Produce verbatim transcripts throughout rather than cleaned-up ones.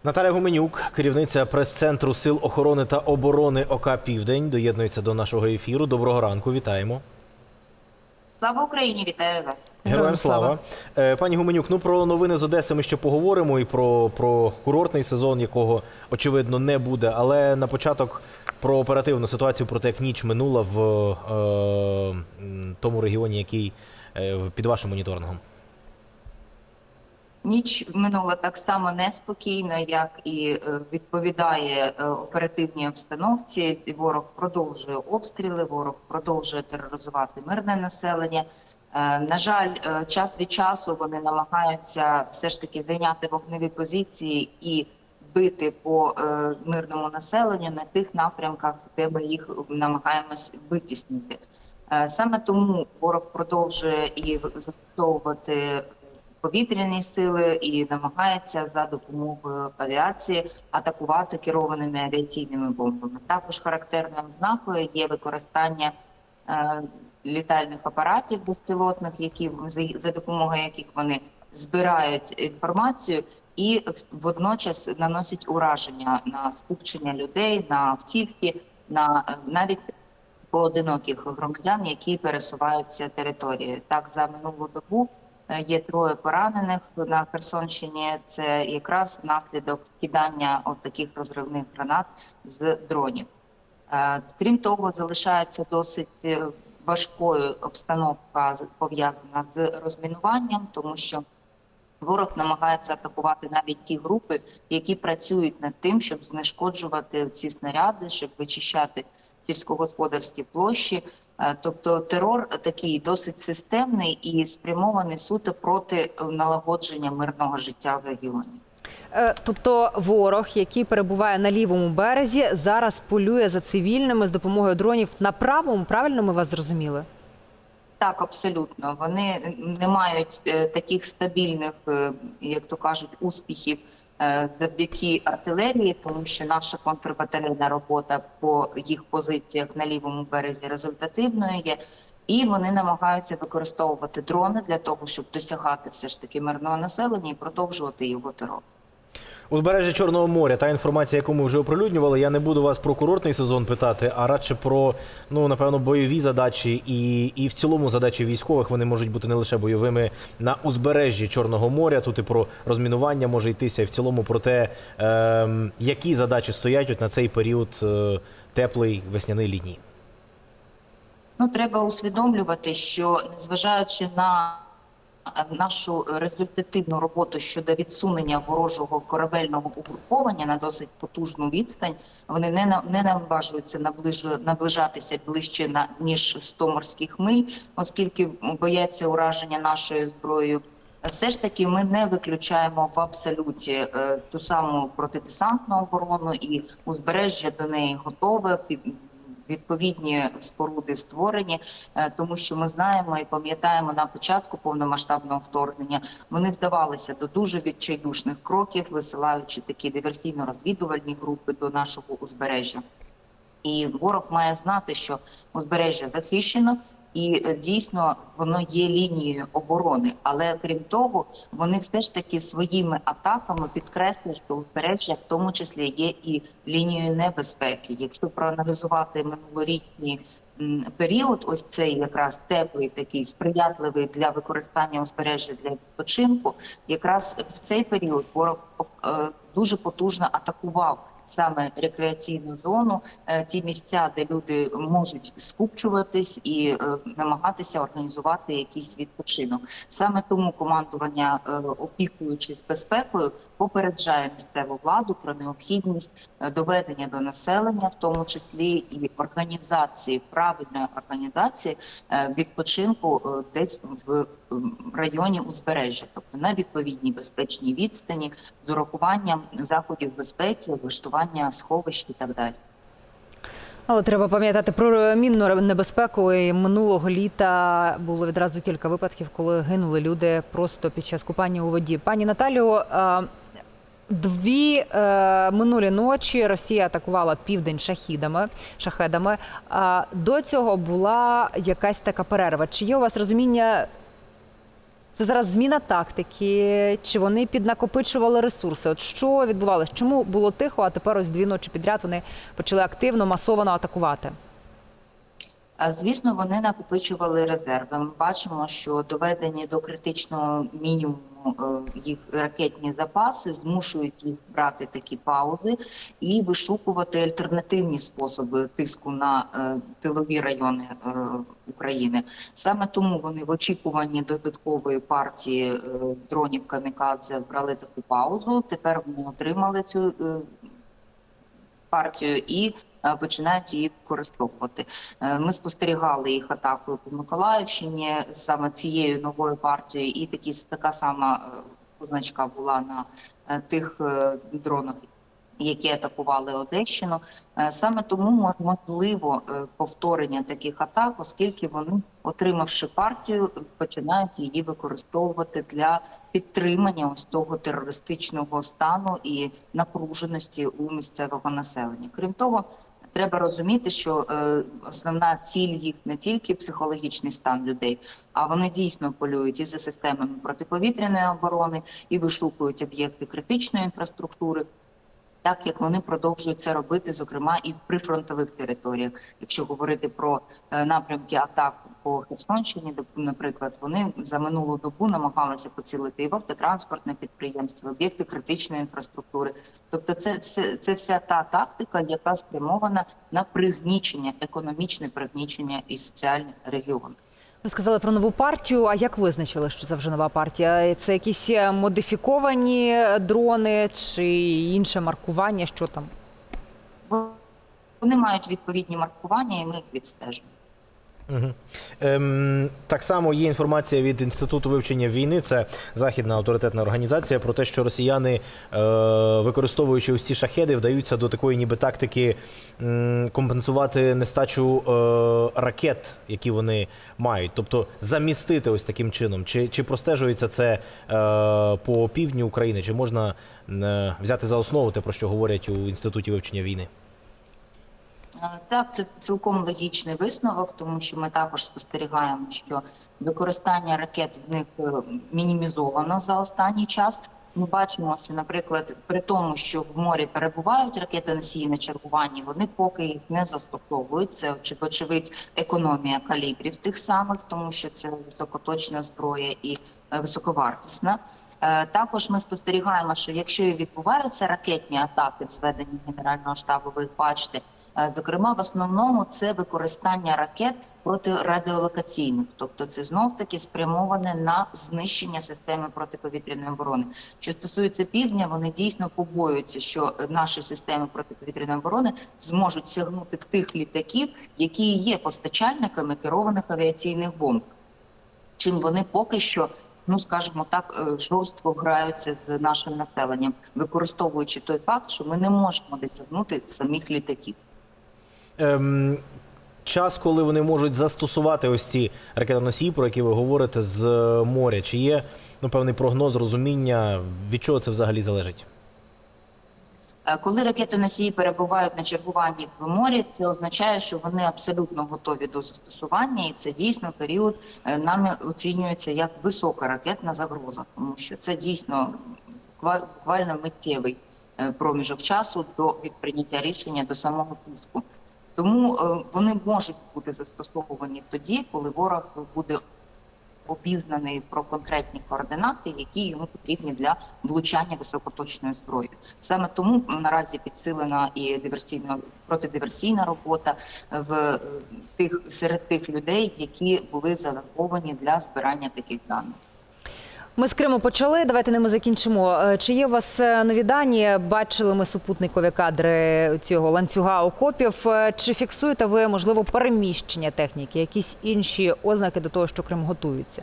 Наталя Гуменюк, керівниця прес-центру Сил охорони та оборони ОК «Південь», доєднується до нашого ефіру. Доброго ранку, вітаємо. Слава Україні, вітаю вас. Героям слава. Пані Гуменюк, ну про новини з Одеси ми ще поговоримо і про, про курортний сезон, якого, очевидно, не буде. Але на початок про оперативну ситуацію, про те, як ніч минула в е, тому регіоні, який е, під вашим моніторингом. Ніч минула так само неспокійно, як і відповідає оперативній обстановці. Ворог продовжує обстріли, ворог продовжує тероризувати мирне населення. На жаль, час від часу вони намагаються все ж таки зайняти вогневі позиції і бити по мирному населенню на тих напрямках, де ми їх намагаємось витіснити. Саме тому ворог продовжує і застосовувати повітряні сили і намагається за допомогою авіації атакувати керованими авіаційними бомбами. Також характерною ознакою є використання е, літальних апаратів безпілотних, які за допомогою яких вони збирають інформацію і водночас наносять ураження на скупчення людей, на автівки, на навіть поодиноких громадян, які пересуваються територією. Так, за минулу добу є троє поранених на Херсонщині. Це якраз наслідок кидання от таких розривних гранат з дронів. Крім того, залишається досить важкою обстановка, пов'язана з розмінуванням, тому що ворог намагається атакувати навіть ті групи, які працюють над тим, щоб знешкоджувати ці снаряди, щоб вичищати сільськогосподарські площі. Тобто терор такий досить системний і спрямований суто проти налагодження мирного життя в регіоні. Тобто ворог, який перебуває на лівому березі, зараз полює за цивільними з допомогою дронів на правому, правильно ми вас зрозуміли? Так, абсолютно. Вони не мають таких стабільних, як то кажуть, успіхів завдяки артилерії, тому що наша контрбатарейна робота по їх позиціях на лівому березі результативною є. І вони намагаються використовувати дрони для того, щоб досягати все ж таки мирного населення і продовжувати його терор. Узбережжя Чорного моря, та інформація, яку ми вже оприлюднювали, я не буду вас про курортний сезон питати, а радше про, ну, напевно, бойові задачі і, і в цілому задачі військових, вони можуть бути не лише бойовими на узбережжі Чорного моря, тут і про розмінування може йтися, і в цілому про те, е, які задачі стоять от на цей період е, теплий, весняний, літній. Ну, треба усвідомлювати, що незважаючи на нашу результативну роботу щодо відсунення ворожого корабельного угруповання на досить потужну відстань, вони не, не наважуються наближ, наближатися ближче на, ніж сто морських миль, оскільки бояться ураження нашою зброєю. Все ж таки ми не виключаємо в абсолюті е, ту саму протидесантну оборону, і узбережжя до неї готове, під відповідні споруди створені, тому що ми знаємо і пам'ятаємо, на початку повномасштабного вторгнення вони вдавалися до дуже відчайдушних кроків, висилаючи такі диверсійно-розвідувальні групи до нашого узбережжя. І ворог має знати, що узбережжя захищено, і дійсно воно є лінією оборони. Але крім того, вони все ж таки своїми атаками підкреслюють, що узбережжя в тому числі є і лінією небезпеки. Якщо проаналізувати минулорічний період, ось цей якраз теплий, такий сприятливий для використання узбережжя для відпочинку, якраз в цей період ворог дуже потужно атакував саме рекреаційну зону, ті місця, де люди можуть скупчуватись і е, намагатися організувати якийсь відпочинок. Саме тому командування, е, опікуючись безпекою, попереджає місцеву владу про необхідність доведення до населення, в тому числі і організації, правильної організації е, відпочинку е, десь в районі узбережжя, тобто на відповідній безпечній відстані, з урахуванням заходів безпеки, влаштування сховищ і так далі. Але треба пам'ятати про мінну небезпеку. І минулого літа було відразу кілька випадків, коли гинули люди просто під час купання у воді. Пані Наталю, дві е, минулі ночі Росія атакувала південь шахідами, шахедами. До цього була якась така перерва. Чи є у вас розуміння, Це зараз зміна тактики, чи вони піднакопичували ресурси? От що відбувалося? Чому було тихо, а тепер ось дві ночі підряд вони почали активно, масово атакувати? Звісно, вони накопичували резерви. Ми бачимо, що доведені до критичного мінімуму їх ракетні запаси змушують їх брати такі паузи і вишукувати альтернативні способи тиску на тилові райони України. Саме тому вони в очікуванні додаткової партії дронів камікадзе брали таку паузу. Тепер вони отримали цю партію і починають її використовувати. Ми спостерігали їх атакою по Миколаївщині саме цією новою партією, і такі, така сама позначка була на тих дронах, які атакували Одещину. Саме тому можливо повторення таких атак, оскільки вони, отримавши партію, починають її використовувати для підтримання ось того терористичного стану і напруженості у місцевого населення. Крім того, треба розуміти, що е, основна ціль їх не тільки психологічний стан людей, а вони дійсно полюють і за системами протиповітряної оборони, і вишукують об'єкти критичної інфраструктури, так як вони продовжують це робити, зокрема, і в прифронтових територіях. Якщо говорити про е, напрямки атак по Херсонщині, наприклад, вони за минулу добу намагалися поцілити і в автотранспортне підприємство, об'єкти критичної інфраструктури. Тобто це, це, це вся та тактика, яка спрямована на пригнічення, економічне пригнічення і соціальних регіонів. Ви сказали про нову партію, а як визначили, що це вже нова партія? Це якісь модифіковані дрони чи інше маркування, що там? Вони мають відповідні маркування, і ми їх відстежимо. Угу. Ем, так само є інформація від Інституту вивчення війни, це західна авторитетна організація, про те, що росіяни, е, використовуючи ось ці шахеди, вдаються до такої ніби тактики м, компенсувати нестачу е, ракет, які вони мають. Тобто замістити ось таким чином. Чи, чи простежується це е, по півдню України, чи можна е, взяти за основу те, про що говорять у Інституті вивчення війни? Так, це цілком логічний висновок, тому що ми також спостерігаємо, що використання ракет в них мінімізовано за останній час. Ми бачимо, що, наприклад, при тому, що в морі перебувають ракети-носії на чергуванні, вони поки їх не застосовують. Це, очевидь, економія калібрів тих самих, тому що це високоточна зброя і високовартісна. Також ми спостерігаємо, що якщо і відбуваються ракетні атаки в зведенні Генерального штабу, ви їх бачите, зокрема, в основному це використання ракет протирадіолокаційних, тобто це знов-таки спрямоване на знищення системи протиповітряної оборони. Що стосується півдня, вони дійсно побоюються, що наші системи протиповітряної оборони зможуть сягнути тих літаків, які є постачальниками керованих авіаційних бомб, чим вони поки що, ну, скажімо так, жорстко граються з нашим населенням, використовуючи той факт, що ми не можемо досягнути самих літаків. Ем, час, коли вони можуть застосувати ось ці ракетоносії, про які ви говорите, з моря, чи є, ну, певний прогноз, розуміння, від чого це взагалі залежить? Коли ракетоносії перебувають на чергуванні в морі, це означає, що вони абсолютно готові до застосування, і це дійсно період нами оцінюється як висока ракетна загроза, тому що це дійсно буквально миттєвий проміжок часу до від прийняття рішення до самого пуску. Тому е, вони можуть бути застосовані тоді, коли ворог буде обізнаний про конкретні координати, які йому потрібні для влучання високоточною зброєю. Саме тому наразі підсилена і диверсійна, протидиверсійна робота в тих, серед тих людей, які були завербовані для збирання таких даних. Ми з Криму почали, давайте ними закінчимо. Чи є у вас нові дані? Бачили ми супутникові кадри цього ланцюга окопів. Чи фіксуєте ви, можливо, переміщення техніки, якісь інші ознаки до того, що Крим готується?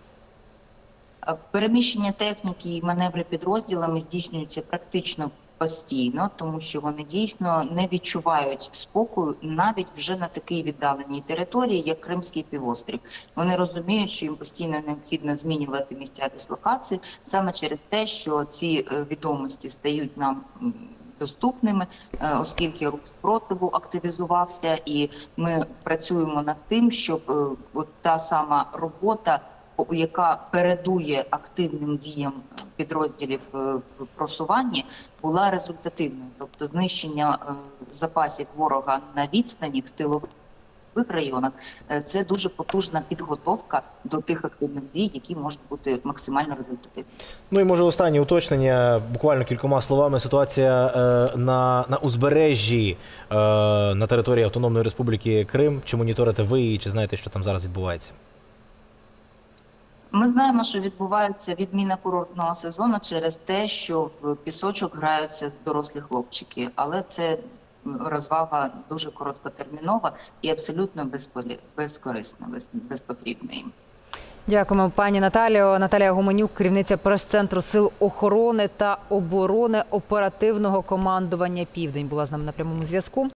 Переміщення техніки і маневри підрозділами здійснюються практично постійно, тому що вони дійсно не відчувають спокою навіть вже на такій віддаленій території, як Кримський півострів. Вони розуміють, що їм постійно необхідно змінювати місця дислокації саме через те, що ці відомості стають нам доступними, оскільки рух спротиву активізувався, і ми працюємо над тим, щоб от та сама робота яка передує активним діям підрозділів в просуванні, була результативною. Тобто знищення запасів ворога на відстані в тилових районах – це дуже потужна підготовка до тих активних дій, які можуть бути максимально результативними. Ну і може останнє уточнення, буквально кількома словами. Ситуація е, на, на узбережжі е, на території Автономної Республіки Крим. Чи моніторите ви і чи знаєте, що там зараз відбувається? Ми знаємо, що відбувається відміна курортного сезону через те, що в пісочок граються дорослі хлопчики, але це розвага дуже короткотермінова і абсолютно безполі... безкорисна, без... безпотрібна їм. Дякуємо, пані Наталіо. Наталія Гуменюк, керівниця прес-центру Сил охорони та оборони оперативного командування «Південь», була з нами на прямому зв'язку.